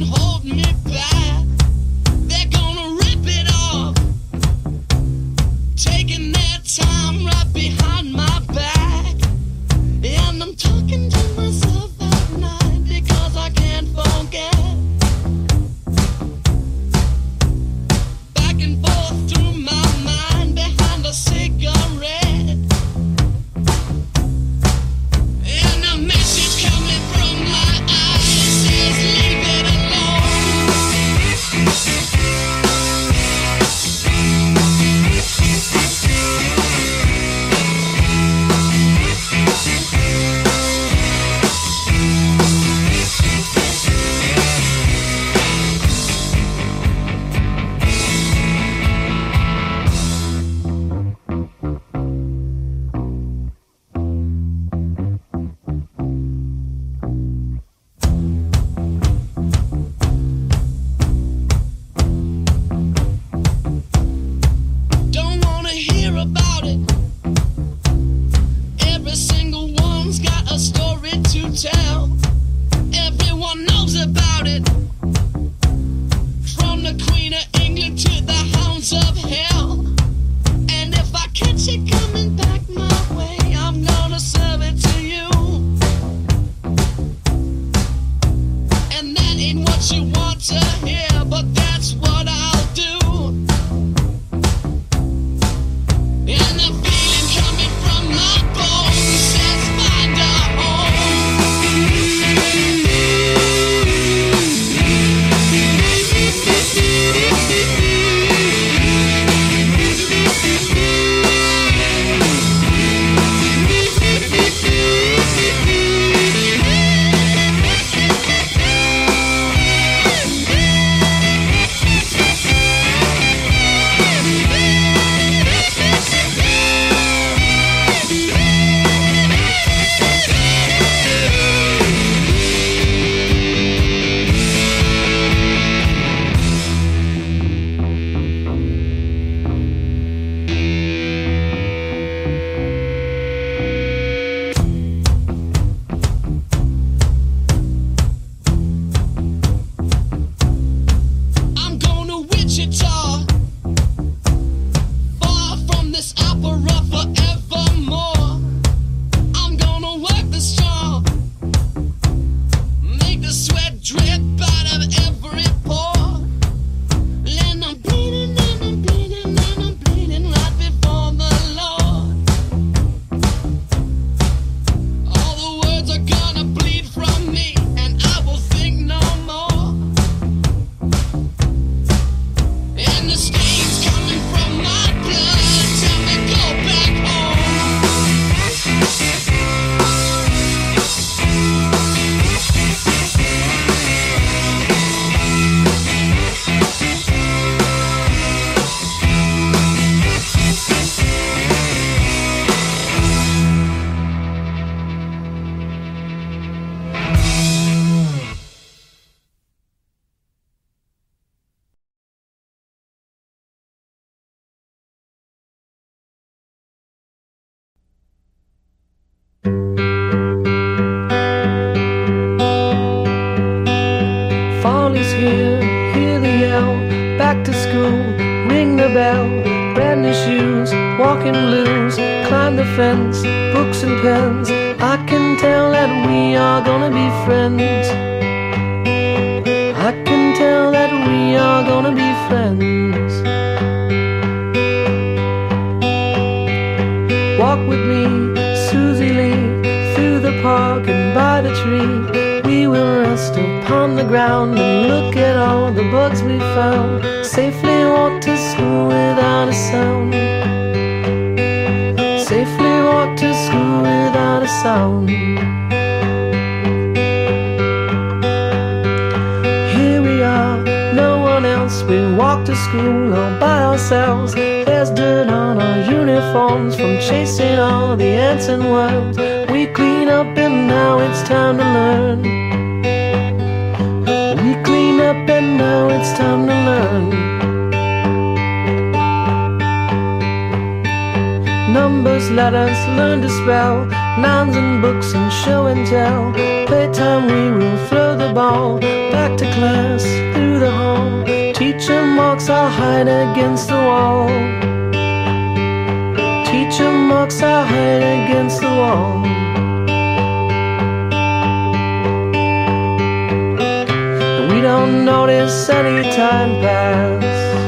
bell, brand new shoes, walking blues, climb the fence, books and pens. I can tell that we are gonna be friends. I can tell that we are gonna be friends. Walk with me, Susie Lee, through the park and by the tree. We will rest upon the ground and look at all the bugs we found. Safely walk to school without a sound. Safely walk to school without a sound. Here we are, no one else. We walk to school all by ourselves. There's dirt on our uniforms from chasing all the ants and worms. We clean up and now it's time to learn. We clean up and now it's time to learn. Numbers, letters, learn to spell. nouns and books and show and tell. Playtime we will throw the ball back to class through the hall. Teacher marks I'll hide against the wall. Teacher marks I'll hide against the wall. And we don't notice any time pass.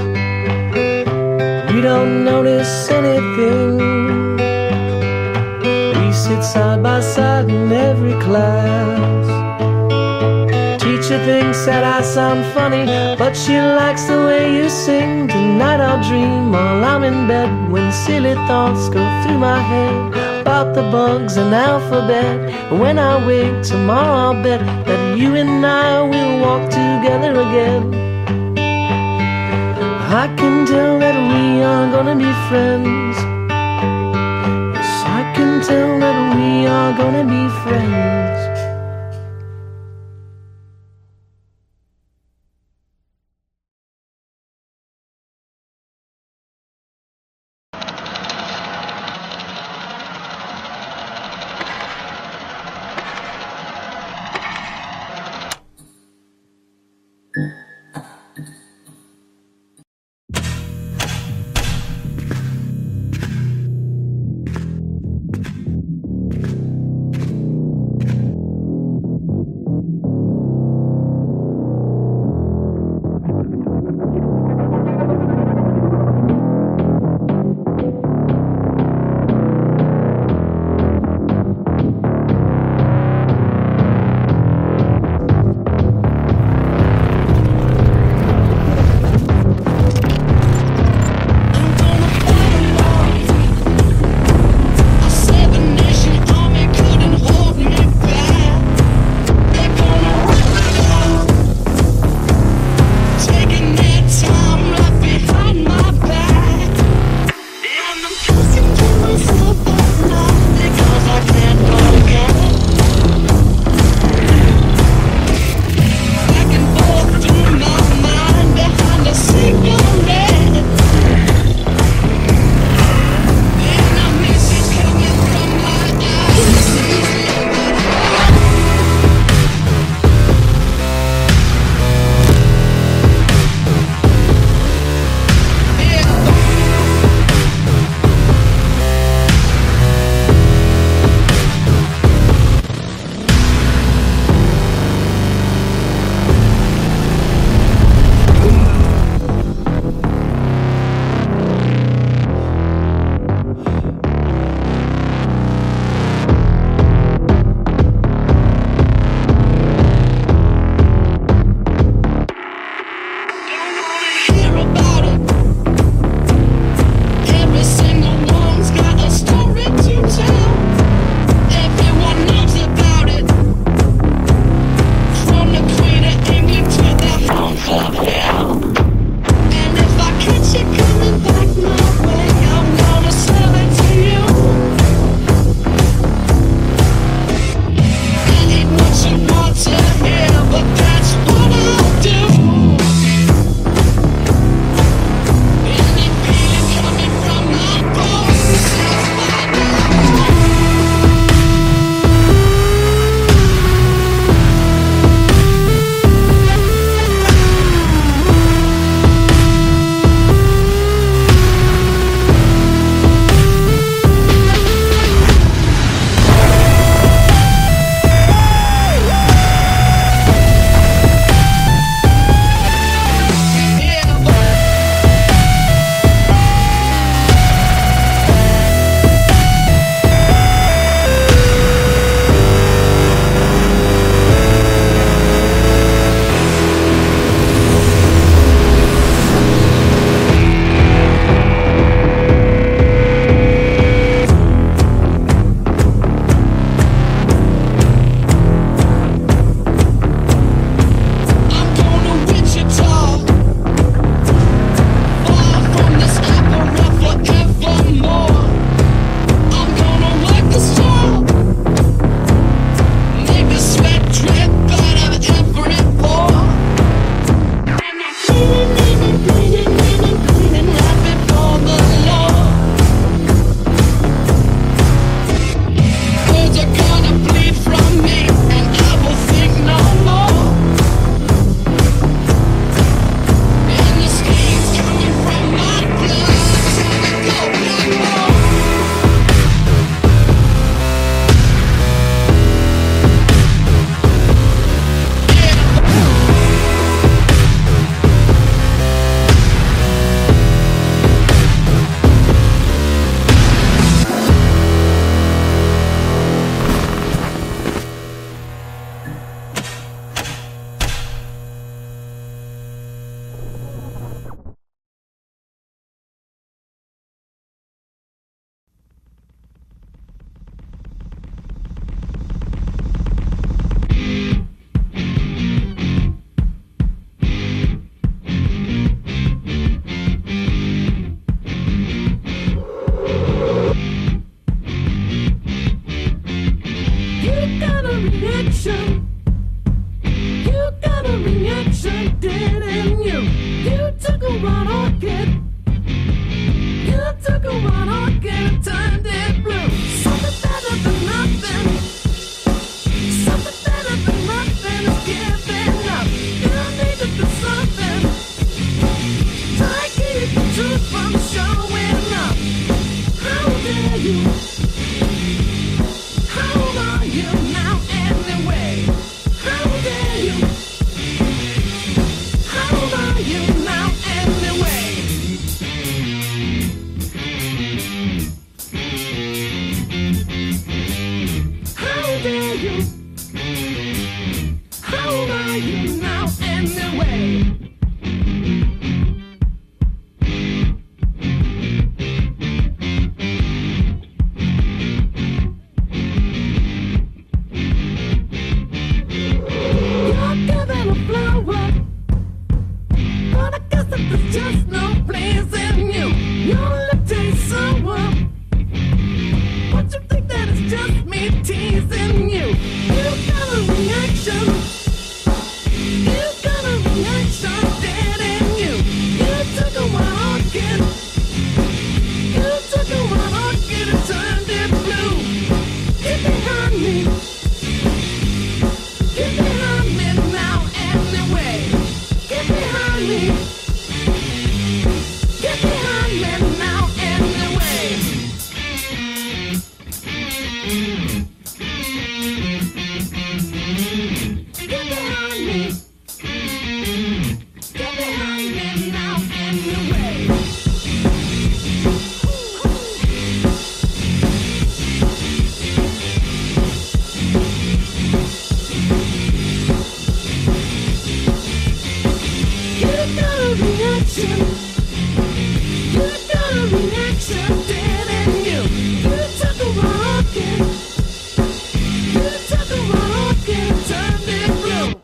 We don't notice anything. We sit side by side in every class. Teacher thinks that I sound funny, but she likes the way you sing. Tonight I'll dream while I'm in bed, when silly thoughts go through my head about the bugs and alphabet. And when I wake tomorrow I'll bet that you and I will walk together again. I can tell that we are gonna be friends. Yes, I can tell that we are gonna be friends. a while to get. It took a while to get it turned it blue. Something better than nothing. Something better than nothing is giving up. You need to do something. Try to keep the truth from showing up. How dare you? How are you now anyway? How dare you? How are you now anyway? How dare you? How are you now anyway? You're giving a flower, but I guess that there's just no place in you. Your lip tastes sour, but you think that it's just me teasing you. You got a reaction. You got a reaction dead in you. You took a while to get. You took a while to get it turned it blue. Get behind me. Get behind me now anyway. Get behind me. Get behind me now anyway. Get behind me. Get behind me now anyway. You got a reaction. You got a reaction dead in you. You took a rocket. You took a rocket and turned it blue.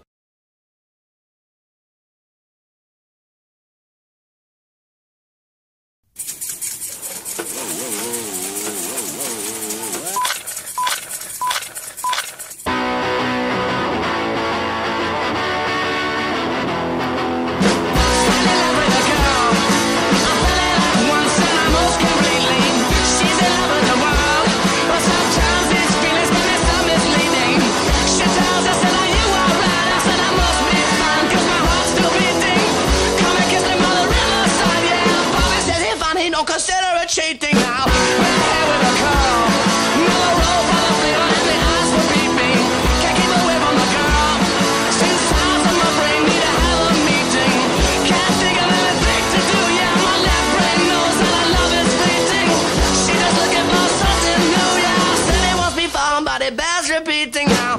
Don't consider it cheating now. We're here with a girl. Another roll by the fever and the eyes were peeping. Can't keep away from the girl. Since sides of my brain need to have a meeting. Can't think of anything to do. Yeah, my left brain knows that our love is fleeting. She just looking for something new. Yeah, said it wants me falling, but it bears repeating now.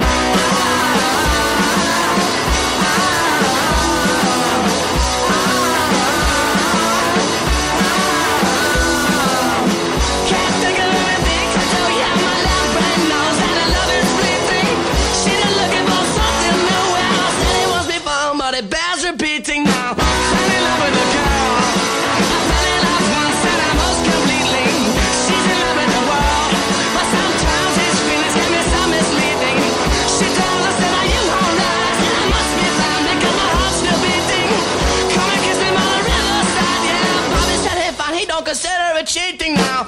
Repeating now. Fell in love with a girl. I fell in love once and I most completely. She's in love with the world, but sometimes his feelings can be so misleading. She told us that are you alright? And I must be fine because my heart's still beating. Come and kiss me by the riverside, yeah. Bobby said hey fine, he don't consider it cheating now.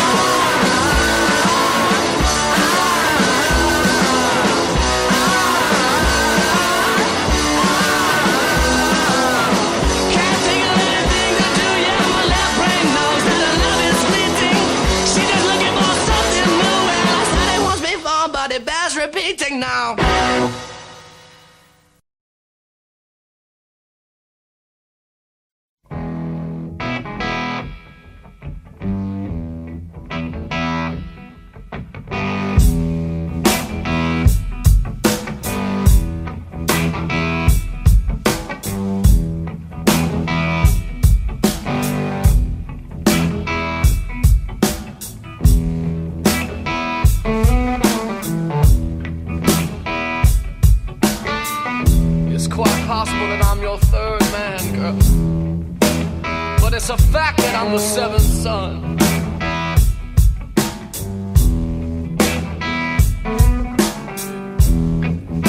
It bears repeating now. Possible that I'm your third man, girl, but it's a fact that I'm the seventh son.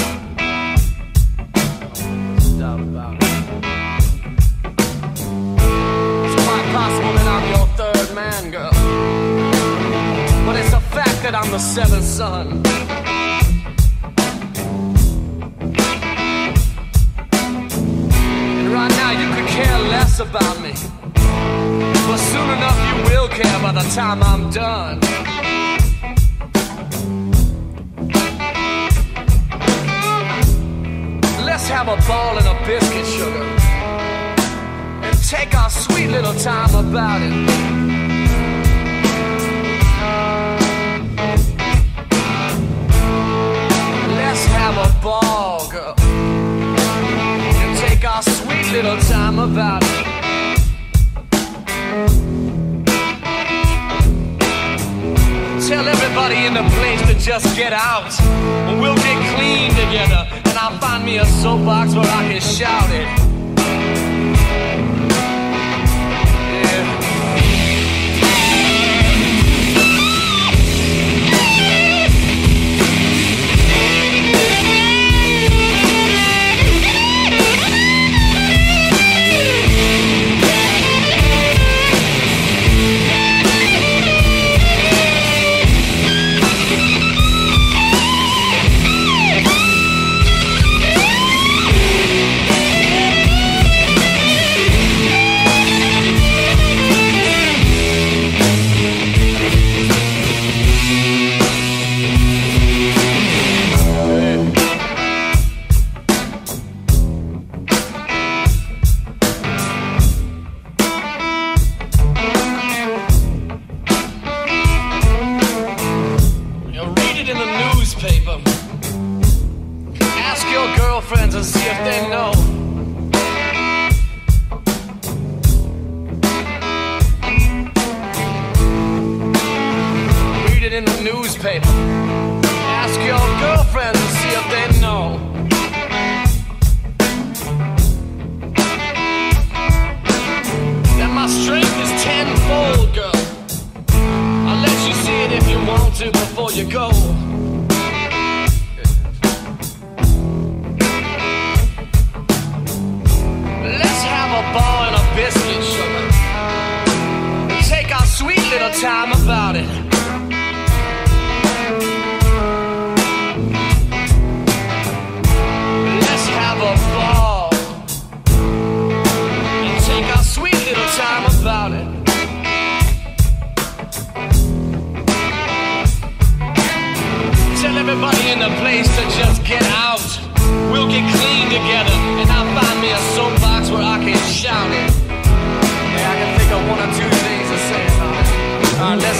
Doubt about it. the seventh son. And right now you could care less about me, but soon enough you will care by the time I'm done. Let's have a ball and a biscuit, sugar, and take our sweet little time about it. Let's have a ball, girl, and take our sweet little time about it. Tell everybody in the place to just get out, and we'll get clean together, and I'll find me a soapbox where I can shout it. Ask your girlfriends and see if they know. Read it in the newspaper. Ask your girlfriends and see if they know. That my strength is tenfold, girl. I'll let you see it if you want to before you go. Ball and a biscuit, sugar. Take our sweet little time about it. Let's have a ball and take our sweet little time about it. Tell everybody in the place to just get out. We'll get clean together, and I'll find me a soapbox where I can shout it. Yeah, I can think of one or two things to say about it.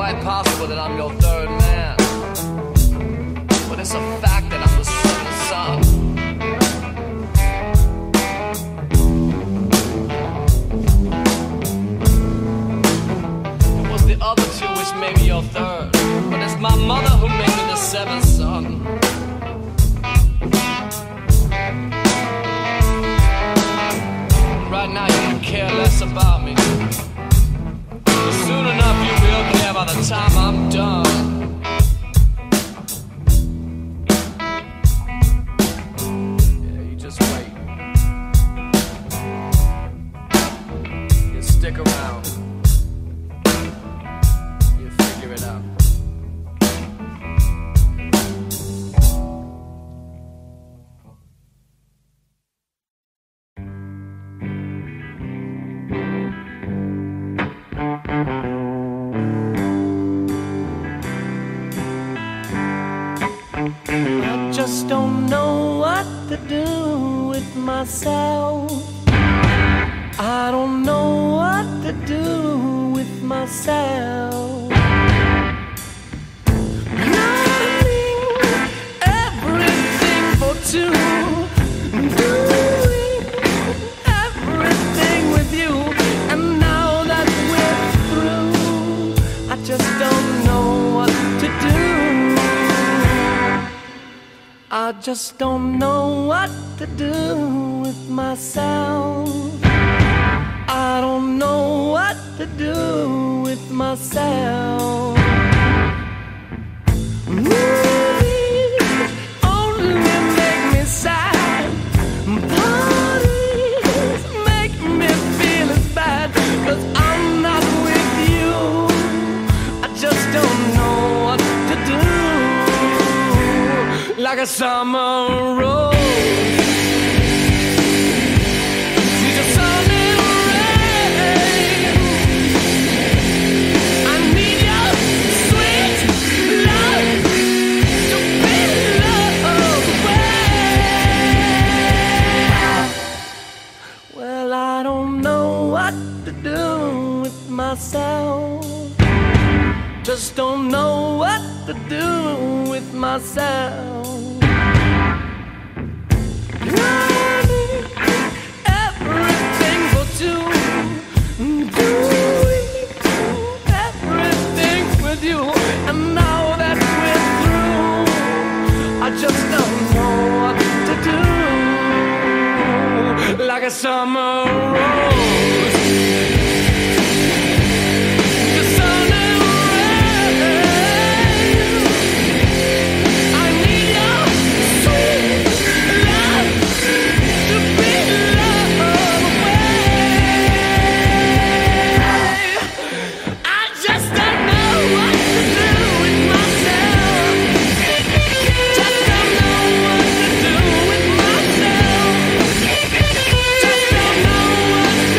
quite possible that I'm your third man, but it's a fact that I'm the seventh son. It was the other two which made me your third, but it's my mother who made me the seventh son. Right now you can care less about me, but soon enough you will care by the time I'm done. Yeah, you just wait. You stick around. You figure it out. I just don't know what to do with myself. I don't know what to do with myself. Running everything for two, doing everything with you, and now that we're through, I just don't know what to do. I just don't know what to do with myself. I don't know what to do with myself. Movies only make me sad. Parties make me feel as bad, 'cause I'm not with you. I just don't know what to do. Like a summer rose, need a sun and rain. I need your sweet love to be loved away. Well, I don't know what to do with myself. Just don't know what to do with myself. Running everything for two, doing everything with you, and now that we're through, I just don't know what to do. Like a summer rose, the sun and rain. I need your sweet love to be loved away. I just don't know what to do with myself. Just don't know what to do with myself. Just don't know what to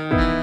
Bye.